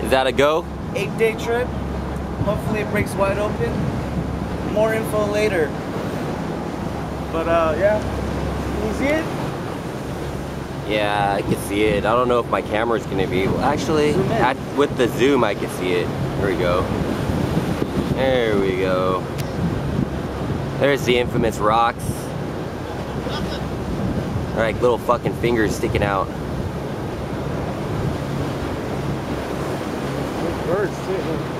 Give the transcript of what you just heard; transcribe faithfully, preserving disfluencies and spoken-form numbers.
Is that a go? Eight day trip. Hopefully it breaks wide open. More info later. But uh, yeah. Can you see it? Yeah, I can see it. I don't know if my camera's gonna be able. Actually, at, with the zoom, I can see it. There we go. There we go. There's the infamous rocks. Like little fucking fingers sticking out. There's birds too.